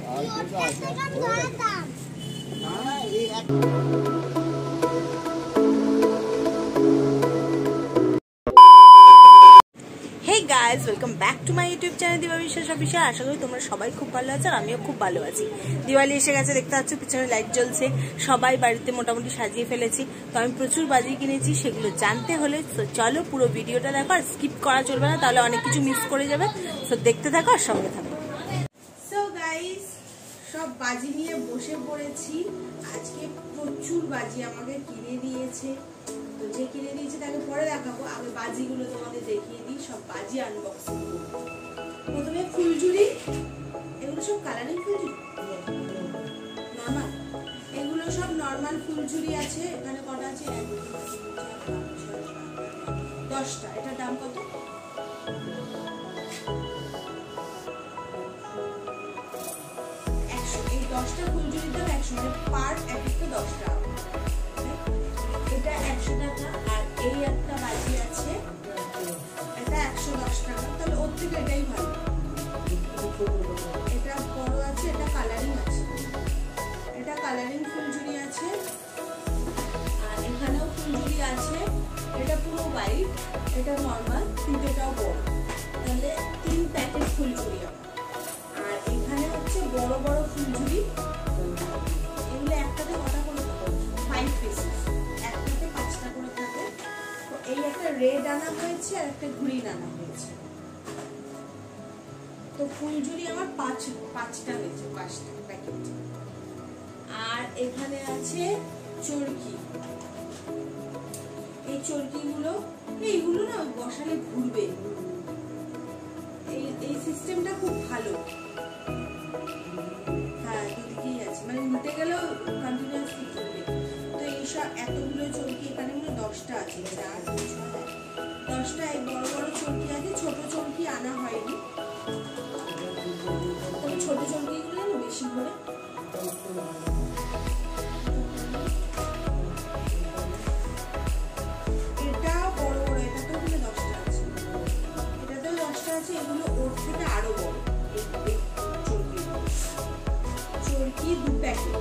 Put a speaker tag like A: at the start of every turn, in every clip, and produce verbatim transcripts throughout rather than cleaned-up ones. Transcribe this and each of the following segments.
A: Hey guys, welcome back to my YouTube channel দিবা বিশ্বাস official. আশা করি তোমরা সবাই খুব ভালো আছো আর আমিও খুব ভালো আছি। দিওয়ালি এসে গেছে, দেখতে পাচ্ছ পিছনে লাইট জ্বলছে, সবাই বাড়িতে মোটামুটি সাজিয়ে ফেলেছি। তো আমি প্রচুর বাজি কিনেছি, সেগুলো জানতে হলে তো চলো পুরো ভিডিওটা দেখো, আর স্কিপ করা চলবে না, তাহলে অনেক কিছু মিস করে যাবে। তো দেখতে থাকো আর সঙ্গে থাকো। সো গাইস, সব বাজি নিয়ে বসে পড়েছি। আজকে প্রচুর বাজি আমাকে কিনে দিয়েছে, তো যে কিনে দিয়েছে তাকে পরে দেখাবো। আগে বাজিগুলো তোমাদের দেখিয়ে দিই, সব বাজি আনবক্সিং করব। প্রথমে ফুলঝুরি, এগুলো সব কালারিং ফুলঝুরি, নর্মাল, এগুলো সব নর্মাল ফুলঝুরি আছে। এখানে কটা আছে? দশটা। এটার দাম কত? একশো। এই দশটা ফুলঝুরির দাম একশো, মানে পার এক একটা দশ টাকা। এটা একশো টাকা। আর এই একটা বাজি আছে, এটা একশো দশ টাকা। তাহলে ওর থেকে এটাই ভালো। এটা বড় আছে, এটা কালারিং আছে, এটা কালারিং ফুলঝুরি আছে। আর এখানেও ফুলঝুরি আছে, এটা পুরো হোয়াইট, এটা নর্মাল, কিন্তু এটাও বড়। তাহলে তিন প্যাকেট ফুলঝুরি। আর এখানে হচ্ছে বড় বড় ফুলঝুরি, এগুলো একটাতে কটা করে ফাইভ পিসেস, একটাতে পাঁচটা করে থাকে। তো এই একটা রেড আনা হয়েছে আর একটা গ্রিন আনা হয়েছে। তো ফুলঝুরি আমার পাঁচ পাঁচটা হয়েছে, পাঁচটা প্যাকেট। আর এখানে আছে চরকি। এই চরকিগুলো, এইগুলো না বসালে ঘুরবে, এই এই সিস্টেমটা খুব ভালো। হ্যাঁ, দুদিকেই আছে, মানে নিতে গেলেও কন্টিনিউয়াসলি ঘুরবে। তো এইসব এতগুলো চরকি, এখানে মনে দশটা আছে, চার দশটা। এই বড় বড় চরকি আছে, ছোট চরকি আনা হয়নি। তবে ছোট চরকিগুলো না বেশি করে। এটা বড় বড়, এটাতেও মনে দশটা আছে, এটাতেও দশটা আছে। এগুলো ওর থেকে আরো বড়। এই চরকি চরকি দু প্যাকেট।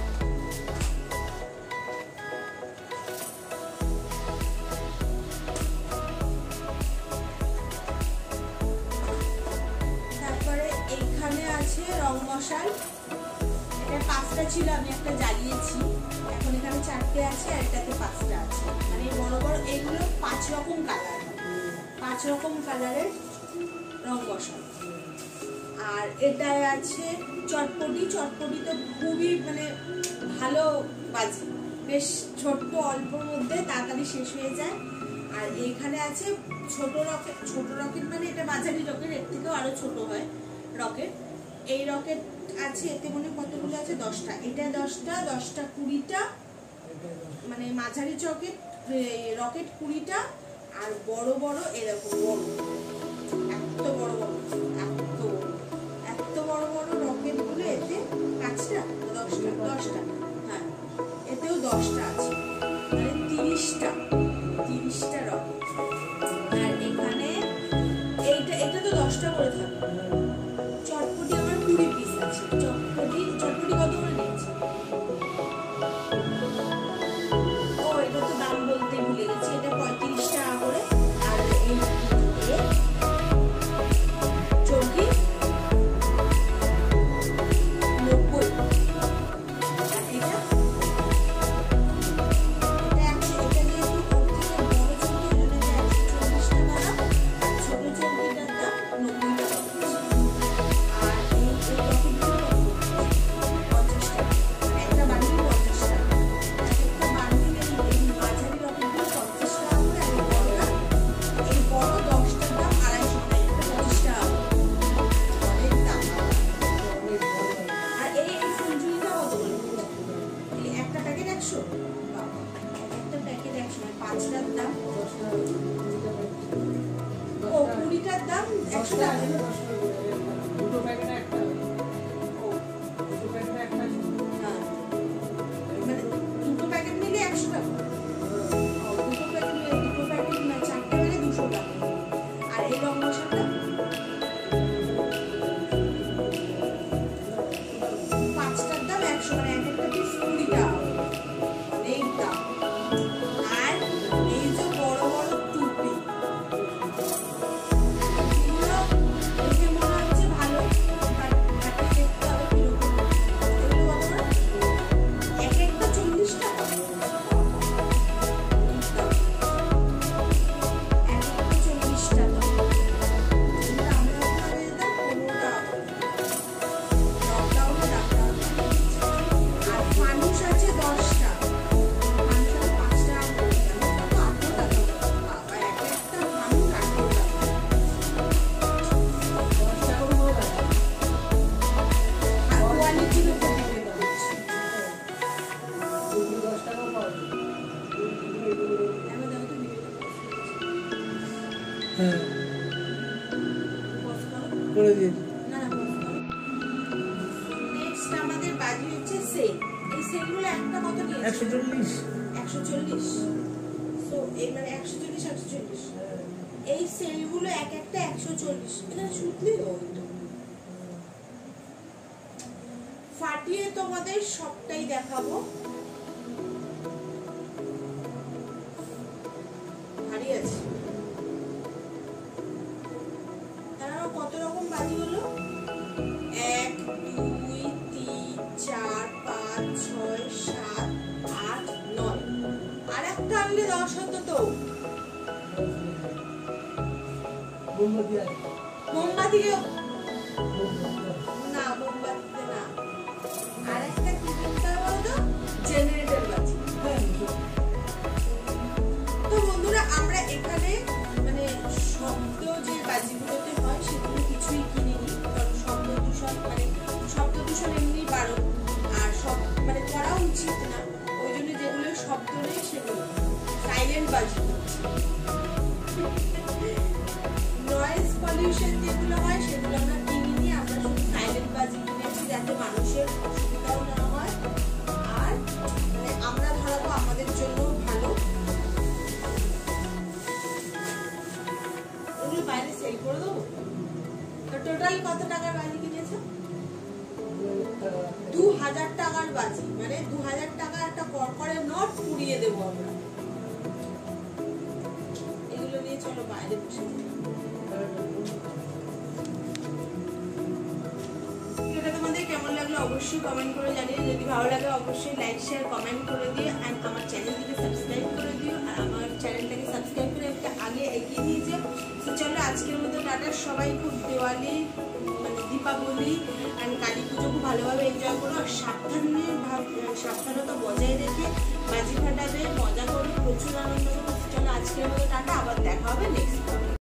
A: রং মশাল, এটা পাঁচটা ছিল, আমি একটা জ্বালিয়েছি, এখন এখানে চারটে আছে আর এটাতে পাঁচটা আছে। মানে বড় বড় এগুলো পাঁচ রকম কালার, পাঁচ রকম কালারের রং মশাল। আর এটায় আছে চটপটি। চটপটি তো খুবই মানে ভালো বাজি, বেশ ছোট্ট, অল্পর মধ্যে তাড়াতাড়ি শেষ হয়ে যায়। আর এখানে আছে ছোট রকেট। ছোট রকেট মানে এটা মাঝারি রকেট, এর থেকেও আরো ছোট হয় রকেট। এই রকেট আছে, এতে মনে কতগুলো আছে? দশটা। এটা দশটা, দশটা কুড়িটা, মানে মাঝারি চকেট রকেট কুড়িটা। আর বড় বড় এরকম বড়, এত বড় বড়, এত বড়, এত বড় বড় রকেট গুলো এতে পাঁচটা, দশটা, দশটা, হ্যাঁ এতেও দশটা আছে, মানে তিরিশটা, তিরিশটা রকেট। আর এখানে এইটা, এটা তো দশটা করে থাকে। চটপটি আমার কুড়ি পিস আছে। চটপটি চটপটি কত করে নিয়েছে? ও, এটা তো দাম বলতে ভুলে গেছি, এটা পঁয়ত্রিশ টাকা করে। আর এই চরকি নব্বই। আর এটা এটা একশো। এটা যেহেতু ওর থেকে বড় চরকি, ওই জন্য একশো চল্লিশ টাকা দাম। আর ছোট চরকিটার দাম নব্বই টাকা। আর এই রকেটগুলো
B: করে দিয়ে
A: না না নেক্সট আমাদের বাজি হচ্ছে সেল। এই সেলগুলো একটা কত নিয়েছে?
B: একশো চল্লিশ
A: একশো চল্লিশ। সো এই মানে একশো চল্লিশ একশো চল্লিশ এই সেলগুলো এক একটা একশো চল্লিশ। এখানে শুনলেই হতো। ফাটিয়ে তোমাদের সবটাই দেখাবো। ভারী আছে। তারা কত রকম বাজি হলো? এক দুই তিন চার পাঁচ ছয় সাত আট নয়। আর একটা আনলে দশ হতো তো। মোমবাতি না, মোমবাতিতে না। আর একটা কি কিনতে হবে বলতো? জেনারেটর বাজি। তো বন্ধুরা আমরা এখানে মানে শব্দ যে বাজিগুলোতে হয় সেগুলো কিছুই কিনিনি, কারণ শব্দ দূষণ মানে শব্দ দূষণ এমনি বারণ, আর সব মানে করা উচিত না। ওই জন্য যেগুলো শব্দ নেই সেগুলো সাইলেন্ট বাজি। নয়েজ পলিউশন যেগুলো হয় সেগুলো আমরা কিনিনি, আমরা শুধু সাইলেন্ট বাজি কিনেছি যাতে মানুষের অসুবিধাও না হয়, আর মানে আমরা ধরাবো আমাদের জন্য ভালো। ওগুলো বাইরে সেল করে দেবো। তো টোটাল কত টাকার বাজি কিনেছো? দু হাজার টাকার বাজি, মানে দু হাজার টাকা একটা করকরে নোট পুড়িয়ে দেবো আমরা। এগুলো নিয়ে চলো বাইরে বসে। ভিডিওটা তোমাদের কেমন লাগলো অবশ্যই কমেন্ট করে জানিয়ে। যদি ভালো লাগে অবশ্যই লাইক শেয়ার কমেন্ট করে দিও, অ্যান্ড আমার চ্যানেলটিকে সাবস্ক্রাইব করে দিও। আর আমার চ্যানেলটাকে সাবস্ক্রাইব করে একটা আগে এগিয়ে নিয়ে যাও। তো চলো আজকের মতো টাটা। সবাই খুব দিওয়ালি মানে দীপাবলি অ্যান্ড কালী পুজো খুব ভালোভাবে এনজয় করো, আর সাবধানে সাবধানতা বজায় রেখে বাজি ফাটাবে, মজা করো, প্রচুর আনন্দ করো। চলো আজকের মতো টাটা, আবার দেখা হবে নেক্সট।